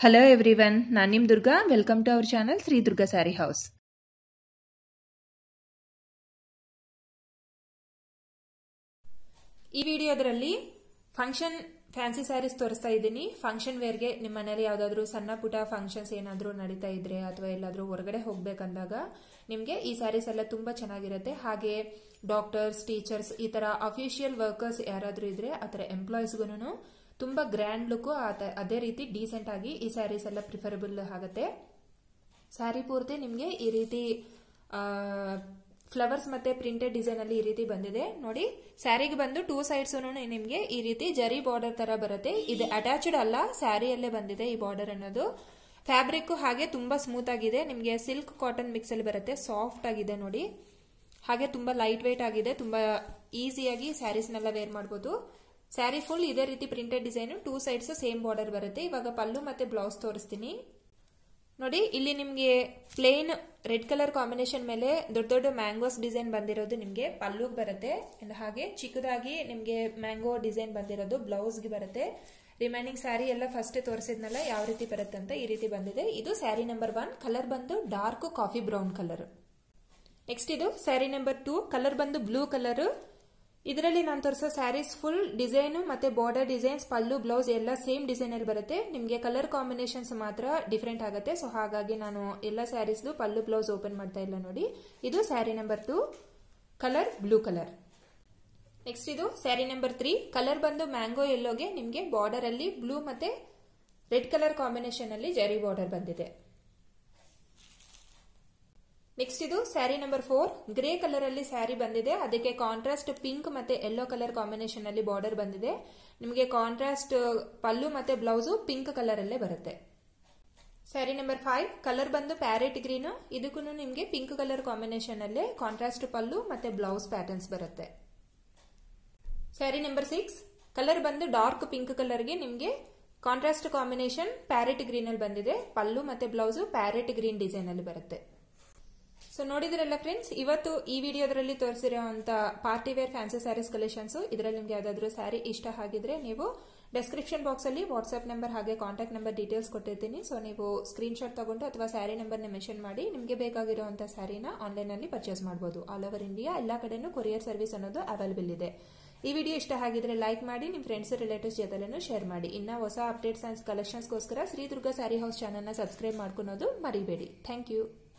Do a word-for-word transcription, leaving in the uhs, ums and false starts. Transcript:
Hello everyone, ನಾನು ನಿಮ್ Durga. Welcome to our channel Shri Durga sari house. ಈ ವಿಡಿಯೋದಲ್ಲಿ ಫಂಕ್ಷನ್ ಫ್ಯಾನ್ಸಿ ಸ್ಯಾರೀಸ್ ತೋರಿಸ್ತಾ ಇದ್ದೀನಿ. ಫಂಕ್ಷನ್ ವೇರ್ಗೆ ನಿಮ್ಮ ಮನೇಲಿ ಯಾವ್ದಾದ್ರು ಸಣ್ಣ ಪುಟ ಫಂಕ್ಷನ್ಸ್ ಏನಾದರೂ ನಡೀತಾ ಇದ್ರೆ ಅಥವಾ ಎಲ್ಲಾದ್ರೂ ಹೊರಗಡೆ ಹೋಗ್ಬೇಕಂದಾಗ ನಿಮಗೆ ಈ ಸ್ಯಾರೀಸ್ ಎಲ್ಲ ತುಂಬಾ ಚೆನ್ನಾಗಿರುತ್ತೆ. ಹಾಗೆ ಡಾಕ್ಟರ್ಸ್, ಟೀಚರ್ಸ್, ಈ ತರ ಅಫಿಷಿಯಲ್ ವರ್ಕರ್ಸ್ ಯಾರಾದ್ರೂ ಇದ್ರೆ ಆತರ ಎಂಪ್ಲಾಯೀಸ್ಗೂ ತುಂಬಾ ಗ್ರ್ಯಾಂಡ್ ಲುಕ್, ಅದೇ ರೀತಿ ಡೀಸೆಂಟ್ ಆಗಿ ಈ ಸ್ಯಾರೀಸ್ ಎಲ್ಲ ಪ್ರಿಫರಬಲ್ ಆಗುತ್ತೆ. ಸ್ಯಾರಿ ಪೂರ್ತಿ ನಿಮಗೆ ಈ ರೀತಿ ಫ್ಲವರ್ಸ್ ಮತ್ತೆ ಪ್ರಿಂಟೆಡ್ ಡಿಸೈನ್ ಅಲ್ಲಿ ಈ ರೀತಿ ಬಂದಿದೆ ನೋಡಿ. ಸ್ಯಾರಿಗೆ ಬಂದು ಟೂ ಸೈಡ್ಸ್ ನಿಮಗೆ ಈ ರೀತಿ ಜರಿ ಬಾರ್ಡರ್ ತರ ಬರುತ್ತೆ. ಇದು ಅಟ್ಯಾಚ್ಡ್ ಅಲ್ಲ, ಸ್ಯಾರಿಯಲ್ಲೇ ಬಂದಿದೆ ಈ ಬಾರ್ಡರ್ ಅನ್ನೋದು. ಫ್ಯಾಬ್ರಿಕ್ ಹಾಗೆ ತುಂಬಾ ಸ್ಮೂತ್ ಆಗಿದೆ, ನಿಮಗೆ ಸಿಲ್ಕ್ ಕಾಟನ್ ಮಿಕ್ಸ್ ಅಲ್ಲಿ ಬರುತ್ತೆ. ಸಾಫ್ಟ್ ಆಗಿದೆ ನೋಡಿ, ಹಾಗೆ ತುಂಬಾ ಲೈಟ್ ವೇಟ್ ಆಗಿದೆ. ತುಂಬಾ ಈಸಿಯಾಗಿ ಸ್ಯಾರೀಸ್ನೆಲ್ಲ ವೇರ್ ಮಾಡಬಹುದು. ಸ್ಯಾರಿ ಫುಲ್ ಇದೇ ರೀತಿ printed design, two sides same border ಬರುತ್ತೆ. ಇವಾಗ ಪಲ್ಲು ಮತ್ತೆ ಬ್ಲೌಸ್ ತೋರಿಸ್ತೀನಿ ನೋಡಿ. ಇಲ್ಲಿ ನಿಮ್ಗೆ ಪ್ಲೇನ್ ರೆಡ್ ಕಲರ್ ಕಾಂಬಿನೇಷನ್ ಮೇಲೆ ದೊಡ್ಡ ದೊಡ್ಡ ಮ್ಯಾಂಗೋಸ್ ಡಿಸೈನ್ ಬಂದಿರೋದು ನಿಮ್ಗೆ ಪಲ್ಲುಗೆ ಬರುತ್ತೆ. ಹಾಗೆ ಚಿಕ್ಕದಾಗಿ ನಿಮ್ಗೆ ಮ್ಯಾಂಗೋ ಡಿಸೈನ್ ಬಂದಿರೋದು ಬ್ಲೌಸ್ಗೆ ಬರುತ್ತೆ. ರಿಮೈನಿಂಗ್ ಸ್ಯಾರಿ ಎಲ್ಲ ಫಸ್ಟ್ ತೋರಿಸಿದ್ನಲ್ಲ ಯಾವ ರೀತಿ ಬರುತ್ತೆ ಅಂತ, ಈ ರೀತಿ ಬಂದಿದೆ. ಇದು ಸ್ಯಾರಿ ನಂಬರ್ ಒನ್. ಕಲರ್ ಬಂದು dark coffee brown colour. Next ಇದು ಸ್ಯಾರಿ ನಂಬರ್ ಟೂ. ಕಲರ್ ಬಂದು ಬ್ಲೂ ಕಲರ್. ಇದರಲ್ಲಿ ನಾನು ತೋರಿಸೋ ಸ್ಯಾರೀಸ್ ಫುಲ್ ಡಿಸೈನ್ ಮತ್ತೆ ಬಾರ್ಡರ್ ಡಿಸೈನ್ಸ್, ಪಲ್ಲು, ಬ್ಲೌಸ್ ಎಲ್ಲ ಸೇಮ್ ಡಿಸೈನ್ ಅಲ್ಲಿ ಬರುತ್ತೆ. ನಿಮಗೆ ಕಲರ್ ಕಾಂಬಿನೇಷನ್ಸ್ ಮಾತ್ರ ಡಿಫ್ರೆಂಟ್ ಆಗುತ್ತೆ. ಸೊ ಹಾಗಾಗಿ ನಾನು ಎಲ್ಲ ಸ್ಯಾರೀಸ್ ಪಲ್ಲು ಬ್ಲೌಸ್ ಓಪನ್ ಮಾಡ್ತಾ ಇಲ್ಲ ನೋಡಿ. ಇದು sari number two, colour blue colour. Next ಇದು ಸ್ಯಾರಿ ನಂಬರ್ ತ್ರೀ. ಕಲರ್ ಬಂದು ಮ್ಯಾಂಗೋ ಯೆಲ್ಲೋಗೆ ನಿಮಗೆ ಬಾರ್ಡರ್ ಅಲ್ಲಿ ಬ್ಲೂ ಮತ್ತೆ ರೆಡ್ ಕಲರ್ ಕಾಂಬಿನೇಷನ್ ಅಲ್ಲಿ ಜರಿ ಬಾರ್ಡರ್ ಬಂದಿದೆ. ನೆಕ್ಸ್ಟ್ ಇದು sari number four. Grey colour ಅಲ್ಲಿ ಸ್ಯಾರಿ ಬಂದಿದೆ, ಅದಕ್ಕೆ ಕಾಂಟ್ರಾಸ್ಟ್ ಪಿಂಕ್ ಮತ್ತೆ ಯೆಲ್ಲೋ ಕಲರ್ ಕಾಂಬಿನೇಷನ್ ಅಲ್ಲಿ ಬಾರ್ಡರ್ ಬಂದಿದೆ. ನಿಮಗೆ ಕಾಂಟ್ರಾಸ್ಟ್ ಪಲ್ಲು ಮತ್ತೆ ಬ್ಲೌಸ್ ಪಿಂಕ್ ಕಲರ್ ಅಲ್ಲೇ ಬರುತ್ತೆ. Sari number five. ಕಲರ್ ಬಂದು ಪ್ಯಾರೆಟ್ ಗ್ರೀನ್. ಇದಕ್ಕೂ ನಿಮಗೆ ಪಿಂಕ್ ಕಲರ್ ಕಾಂಬಿನೇಷನ್ ಅಲ್ಲೇ ಕಾಂಟ್ರಾಸ್ಟ್ ಪಲ್ಲು ಮತ್ತೆ ಬ್ಲೌಸ್ ಪ್ಯಾಟರ್ನ್ಸ್ ಬರುತ್ತೆ. Sari number six. ಕಲರ್ ಬಂದು ಡಾರ್ಕ್ ಪಿಂಕ್ ಕಲರ್ಗೆ ನಿಮಗೆ ಕಾಂಟ್ರಾಸ್ಟ್ ಕಾಂಬಿನೇಷನ್ ಪ್ಯಾರೆಟ್ ಗ್ರೀನ್ ಅಲ್ಲಿ ಬಂದಿದೆ. ಪಲ್ಲು ಮತ್ತೆ ಬ್ಲೌಸ್ ಪ್ಯಾರೆಟ್ ಗ್ರೀನ್ ಡಿಸೈನ್ ಅಲ್ಲಿ ಬರುತ್ತೆ. ಸೊ ನೋಡಿದ್ರಲ್ಲ ಫ್ರೆಂಡ್ಸ್, ಇವತ್ತು ಈ ವಿಡಿಯೋದಲ್ಲಿ ತೋರಿಸಿರುವಂತ party wear fancy sarees collections. ಇದರಲ್ಲಿ ನಿಮ್ಗೆ ಯಾವ್ದಾದ್ರು ಸ್ಯಾರಿ ಇಷ್ಟ ಆಗಿದ್ರೆ ನೀವು ಡಿಸ್ಕ್ರಿಪ್ಷನ್ ಬಾಕ್ಸ್ ಅಲ್ಲಿ ವಾಟ್ಸ್ಆಪ್ ನಂಬರ್ ಹಾಗೆ ಕಾಂಟ್ಯಾಕ್ಟ್ ನಂಬರ್ ಡೀಟೇಲ್ಸ್ ಕೊಟ್ಟಿರ್ತೀನಿ. ಸೊ ನೀವು ಸ್ಕ್ರೀನ್ ಶಾಟ್ ತಗೊಂಡು ಅಥವಾ ಸ್ಯಾರಿ ನಂಬರ್ ನ ಮೆನ್ಷನ್ ಮಾಡಿ ನಿಮಗೆ ಬೇಕಾಗಿರುವಂತಹ ಸ್ಯಾರಿನ ಆನ್ಲೈನ್ ಅಲ್ಲಿ ಪರ್ಚೇಸ್ ಮಾಡಬಹುದು. ಆಲ್ ಓವರ್ ಇಂಡಿಯಾ ಎಲ್ಲಾ ಕಡೆನೂ ಕೊರಿಯರ್ ಸರ್ವಿಸ್ ಅನ್ನೋದು ಅವೈಲೇಬಲ್ ಇದೆ. ಈ ವಿಡಿಯೋ ಇಷ್ಟ ಆಗಿದ್ರೆ ಲೈಕ್ ಮಾಡಿ, ನಿಮ್ಮ ಫ್ರೆಂಡ್ಸ್ ರಿಲೇಟಿವ್ಸ್ ಜೊತೆನೂ ಶೇರ್ ಮಾಡಿ. ಇನ್ನ ಹೊಸ ಅಪ್ಡೇಟ್ಸ್ ಅಂಡ್ ಕಲೆಕ್ಷನ್ಸ್ಗೋಸ್ಕರ ಶ್ರೀ ದುರ್ಗಾ ಸ್ಯಾರಿ ಹೌಸ್ ಚಾನಲ್ ನ ಸಬ್ಸ್ಕ್ರೈಬ್ ಮಾಡ್ಕೊಳೋದು ಮರಿಬೇಡಿ. Thank you.